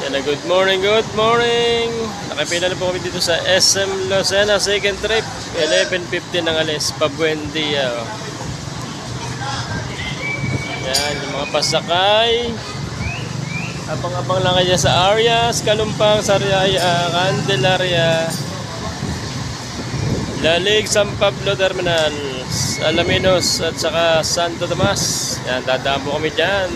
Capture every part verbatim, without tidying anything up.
And a good morning, good morning. Nakapila na po kami dito sa S M Lucena, second trip. eleven fifteen ng alis, Pabuendia. Yan, yung mga pasakay. Abang-abang lang kayo sa Arias, Kalumpang, Sariaya, Candelaria, Lalig, San Pablo Terminal, Alaminos at saka Santo Tomas. Yan, dadaan po kami dyan.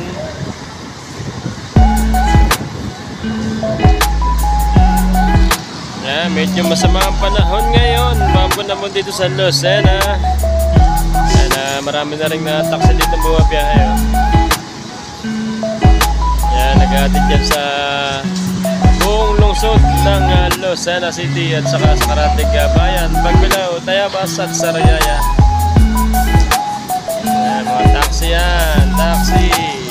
Yan, medyo masama ang panahon ngayon. Bambo na mo dito sa Lucena. Yan, uh, marami na rin na taxi dito bumabiyahe. Oh. Yan, nag-aatid dyan sa buong lungsod ng uh, Lucena City at saka sa Karatig Bayan, Bagbilao, Tayabas at Sariaya. Yan, mga taxi yan, taxi.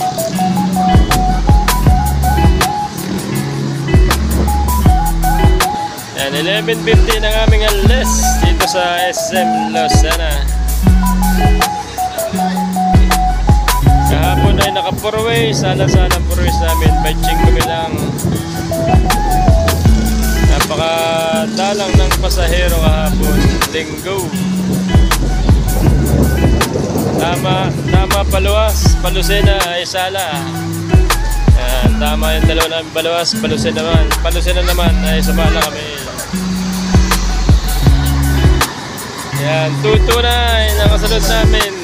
Yan, eleven fifty ng aming alis dito sa S M Lucena. Kahapon ay naka four way, sana-sana four ways namin, batching kami lang. Napakadalang ng pasahero kahapon, linggo. Tama, tama Paluas, Palusena ay sala. Yan, tama yung dalawa namin, Paluas, Palusena naman. Palusena naman ay sumala kami. Yan, tutunay ang kasunod namin.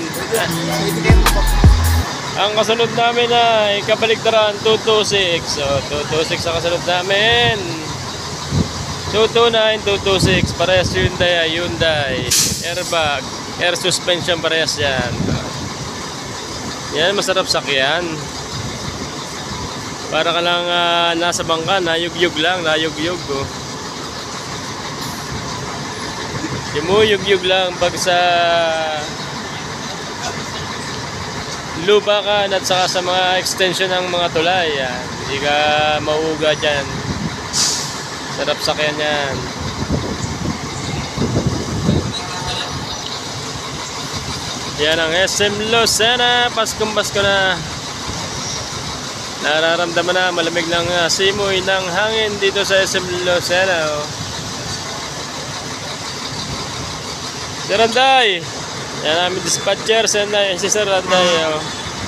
Ang kasunod namin ay kabaligtaran, two two six. So, two two six ang kasunod namin. two two nine, two two six. Parehas Hyundai, Hyundai. Airbag, air suspension, parehas yan. Yan, masarap sakyan. Para ka lang uh, nasa bangka, nayug-yug lang, nayug-yug. Oh. Yumuyug-yug lang pag sa lubakan at saka sa mga extension ng mga tulay. Yan. Hindi ka mauuga dyan. Sarap sakyan yan. Yan ang S M Lucena. Paskong Pasko na. Nararamdaman na malamig ng uh, simoy ng hangin dito sa S M Lucena. Oh. Si Randay. Yan namin dispatcher. Senday. Si Sir Randay. Oh.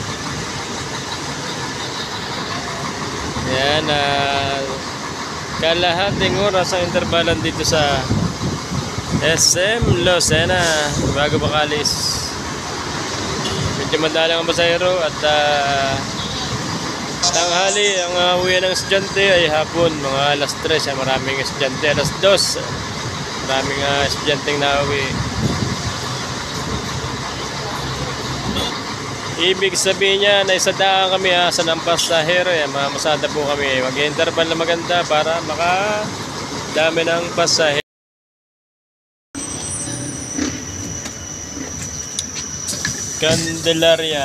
Yan. Uh, kalahating oras ang intervalan dito sa S M Lucena. Bago makalis. Medyo madalang ang pasahero. At uh, tanghali ang uh, uwi ng estudyante ay hapon. Mga alas tres. Maraming estudyante. Alas dos. Maraming uh, estudyanteng nauwi. Ibig sabihin niya na isa daan kami ha, sa ng pasahero. Yan, mamasada po kami. Mag-interval na maganda para maka dami ng pasahero. Candelaria.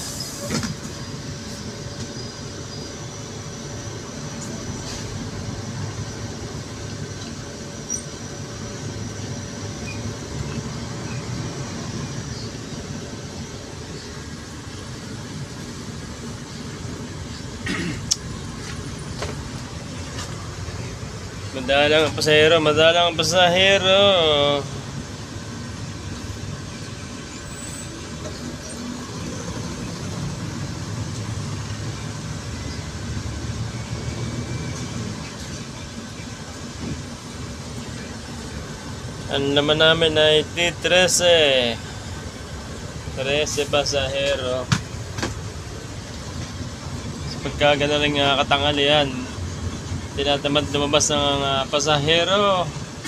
Madalang ang pasahero, madalang ang pasahero. Ang naman namin ay T thirteen. thirteen pasahero. Sa pagkagana rin uh, katanghalian, tinatamad lumabas ng uh, pasahero.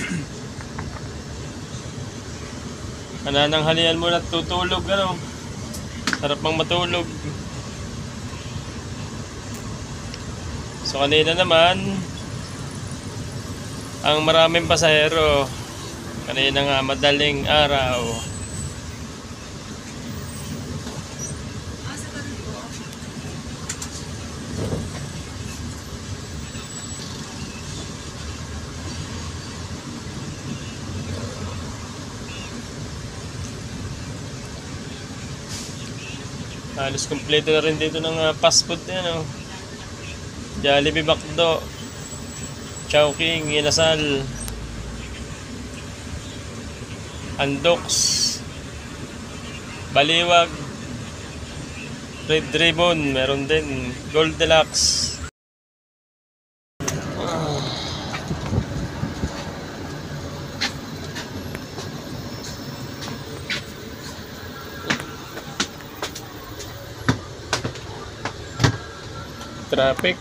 Manananghalian muna, tutulog ano. Sarap mang matulog. So kanina naman ang maraming pasahero. Kanina nga madaling araw. Halos kompleto na rin dito ng uh, fast food yan, oh. Jollibee Macdo, Chowking, Inasal, Andox, Baliwag, Red Ribbon, meron din, Gold Deluxe. Traffic.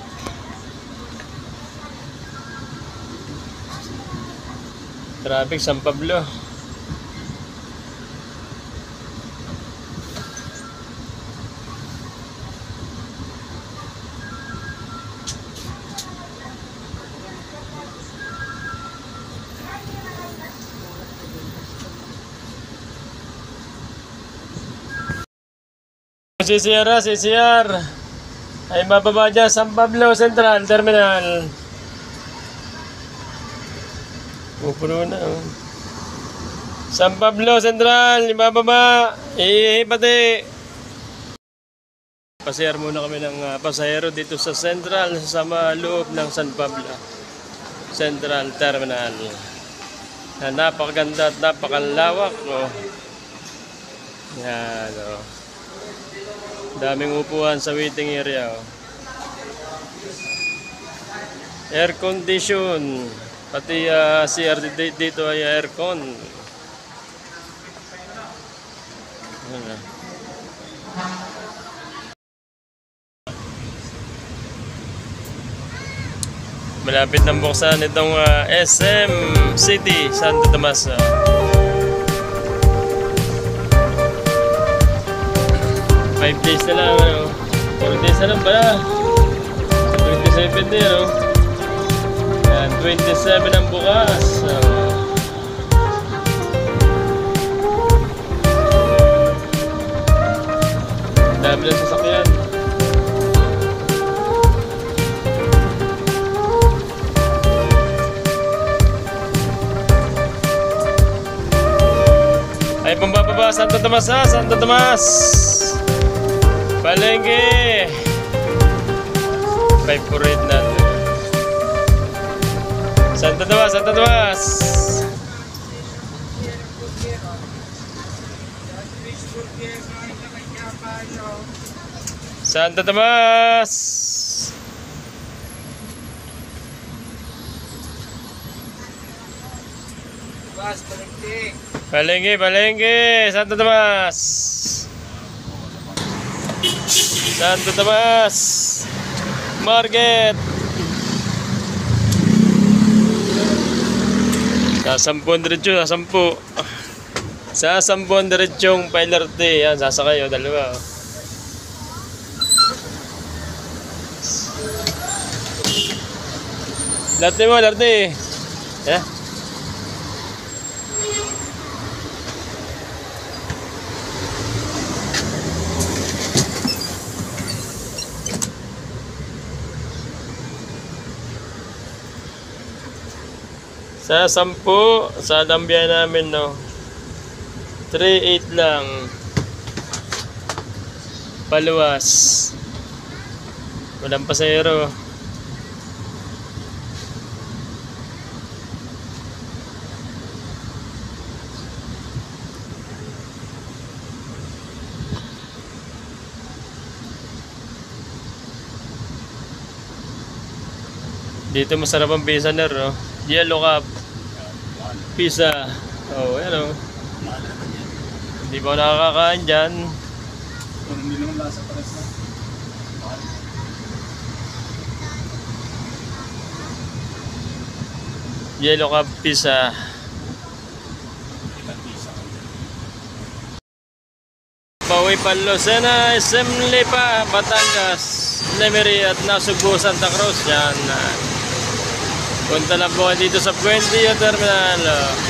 Traffic San Pablo. C C R, C C R ay mababa dyan San Pablo Central Terminal. Pupuno na oh. San Pablo Central, ibababa. Eh, pati. Pasayar muna kami ng uh, pasahero dito sa Central, sa loob ng San Pablo Central Terminal. Na napakaganda at napakalawak. Oh. Yan oh. Daming upuan sa waiting area. Oh. Air condition. Pati uh, C R dito ay aircon. Ano? Malapit ng buksan itong uh, S M City, Santo Tomas. Uh. Five days na lang. Ano? Four days na lang pala. Sa twenty-seven din. Ano? Yan, twenty-seven ang bukas. So, dami ng sasakyan. Ay, pambababa, Santo Tomas ha, Santo Tomas. Palengke. Favorite natin. Santo Tomas, Santo Tomas. Santo Tomas. Palengke, Palengke, Santo Tomas. Santo Tomas Market. Sa sampun diretso, sa sampu. Sa sampun diretsong Pilarte. Yan, sasakay o, dalawa. Larte mo, larte. Yeah. Sa sampu, sa dambiyan namin, no, three eight lang. Paluwas. Walang pasahero. Dito masarap ang pizza ner, no? Yellow Cup Pizza. Oh, yan o. Hindi ba ako nakakakain dyan? Hindi naman lasa pares na. Yellow Cup Pizza. Pauwi pa Lucena, S M Lipa, Batangas, Lemery at Nasugbu, Santa Cruz. Yan. Punta lang po dito sa Buendia Terminal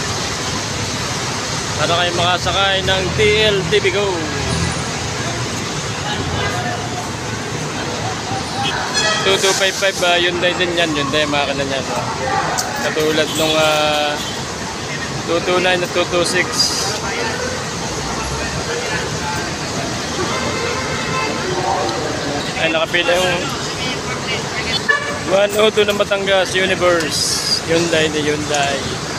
para kayo makasakay ng T L T V Go. two two five five, uh, Hyundai din yan. Hyundai makina niya. So, katulad nung uh, two two nine at two two six. Ay, nakapila yung one oh two na Batangas, Universe. Hyundai ni Hyundai.